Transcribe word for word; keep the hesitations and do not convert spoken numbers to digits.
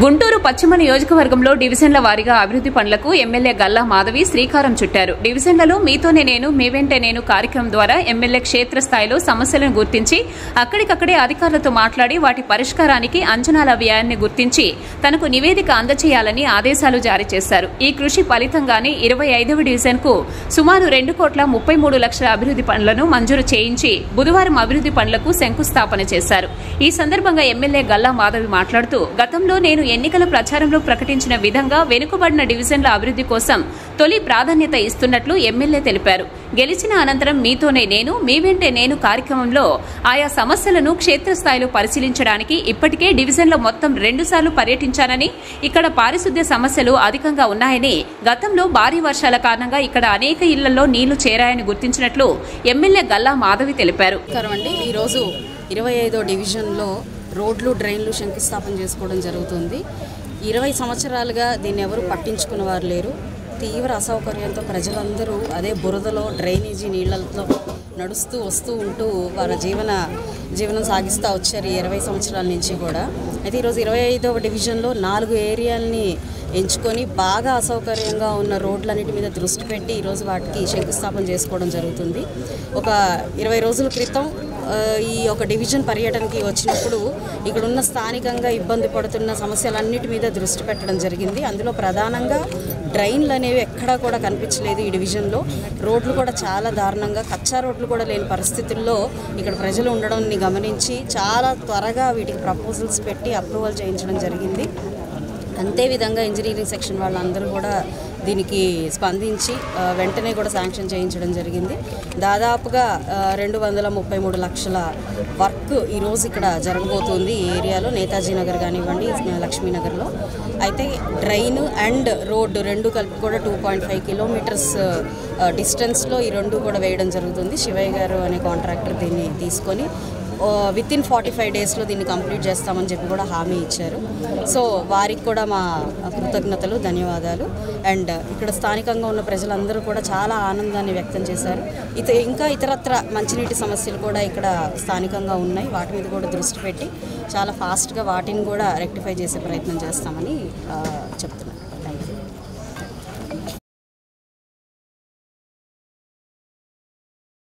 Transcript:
గుంటూరు పశ్చిమ నియోజకవర్గంలో డివిజన్ల వారీగా అభివృద్ది పనులకు ఎమ్మెల్యే గల్లా మాధవి శ్రీకారం చుట్టారు. డివిజన్లలో మీతోనే నేను మీ వెంటే నేను కార్యక్రమం ద్వారా ఎమ్మెల్యే క్షేత్రస్థాయిలో సమస్యలను గుర్తించి అక్కడికక్కడే అధికారులతో మాట్లాడి వాటి పరిష్కారానికి అంచనాల వ్యయాన్ని గుర్తించి తనకు నివేదిక అందజేయాలని ఆదేశాలు జారీ చేశారు. ఈ కృషి ఫలితంగానే ఇరవై ఐదవ డివిజన్ కు సుమారు రెండు కోట్ల ముప్పై మూడు లక్షల అభివృద్ది పనులను మంజూరు చేయించి బుధవారం అభివృద్ది పనులకు శంకుస్థాపన చేశారు. ఈ సందర్భంగా ఎమ్మెల్యే గల్లా మాధవి మాట్లాడుతూ గతంలో నేను ఎన్నికల ప్రచారంలో ప్రకటించిన విధంగా వెనుకబడిన డివిజన్ల అభివృద్ది కోసం తొలి ప్రాధాన్యత ఇస్తున్నట్లు ఎమ్మెల్యే తెలిపారు. గెలిచిన అనంతరం మీతోనే నేను మీ వెంటే నేను కార్యక్రమంలో ఆయా సమస్యలను క్షేత్రస్థాయిలో పరిశీలించడానికి ఇప్పటికే డివిజన్లో మొత్తం రెండు సార్లు పర్యటించానని, ఇక్కడ పారిశుద్ధ్య సమస్యలు అధికంగా ఉన్నాయని, గతంలో భారీ వర్షాల కారణంగా ఇక్కడ అనేక ఇళ్లలో నీళ్లు చేరాయని గుర్తించినట్లు ఎమ్మెల్యే గల్లా మాధవి తెలిపారు. ఈరోజు ఇరవై ఐదో డివిజన్లో రోడ్లు డ్రైన్లు శంకుస్థాపన చేసుకోవడం జరుగుతుంది. ఇరవై సంవత్సరాలుగా దీన్ని ఎవరు పట్టించుకున్న వారు లేరు. తీవ్ర అసౌకర్యంతో ప్రజలందరూ అదే బురదలో డ్రైనేజీ నీళ్లతో నడుస్తూ వస్తూ ఉంటూ వాళ్ళ జీవన జీవనం సాగిస్తూ వచ్చారు ఈ ఇరవై సంవత్సరాల నుంచి కూడా. అయితే ఈరోజు ఇరవై ఐదవ డివిజన్లో నాలుగు ఏరియాలని ఎంచుకొని బాగా అసౌకర్యంగా ఉన్న రోడ్లన్నిటి మీద దృష్టి పెట్టి ఈరోజు వాటికి శంకుస్థాపన చేసుకోవడం జరుగుతుంది. ఒక ఇరవై రోజుల క్రితం ఈ ఒక డివిజన్ పర్యటనకి వచ్చినప్పుడు ఇక్కడ ఉన్న స్థానికంగా ఇబ్బంది పడుతున్న సమస్యలన్నిటి మీద దృష్టి పెట్టడం జరిగింది. అందులో ప్రధానంగా డ్రైన్లు అనేవి ఎక్కడా కూడా కనిపించలేదు ఈ డివిజన్లో. రోడ్లు కూడా చాలా దారుణంగా, కచ్చా రోడ్లు కూడా లేని పరిస్థితుల్లో ఇక్కడ ప్రజలు ఉండడం గమనించి చాలా త్వరగా వీటికి ప్రపోజల్స్ పెట్టి అప్రూవల్ చేయించడం జరిగింది. అంతేవిధంగా ఇంజనీరింగ్ సెక్షన్ వాళ్ళందరూ కూడా దీనికి స్పందించి వెంటనే కూడా శాంక్షన్ చేయించడం జరిగింది. దాదాపుగా రెండు వందల ముప్పై మూడు లక్షల వర్క్ ఈరోజు ఇక్కడ జరగబోతుంది ఈ ఏరియాలో, నేతాజీ నగర్ కానివ్వండి, లక్ష్మీనగర్లో. అయితే డ్రైన్ అండ్ రోడ్డు రెండు కలిపి కూడా టూ పాయింట్ ఫైవ్ కిలోమీటర్స్ డిస్టెన్స్లో ఈ రెండు కూడా వేయడం జరుగుతుంది. శివయ్య గారు అనే కాంట్రాక్టర్ దీన్ని తీసుకొని విత్ ఇన్ ఫార్టీ ఫైవ్ డేస్లో దీన్ని కంప్లీట్ చేస్తామని చెప్పి కూడా హామీ ఇచ్చారు. సో వారికి కూడా మా కృతజ్ఞతలు, ధన్యవాదాలు. అండ్ ఇక్కడ స్థానికంగా ఉన్న ప్రజలందరూ కూడా చాలా ఆనందాన్ని వ్యక్తం చేశారు. ఇత ఇంకా ఇతరత్ర మంచినీటి సమస్యలు కూడా ఇక్కడ స్థానికంగా ఉన్నాయి. వాటి మీద కూడా దృష్టి పెట్టి చాలా ఫాస్ట్గా వాటిని కూడా రెక్టిఫై చేసే ప్రయత్నం చేస్తామని చెప్తున్నాను.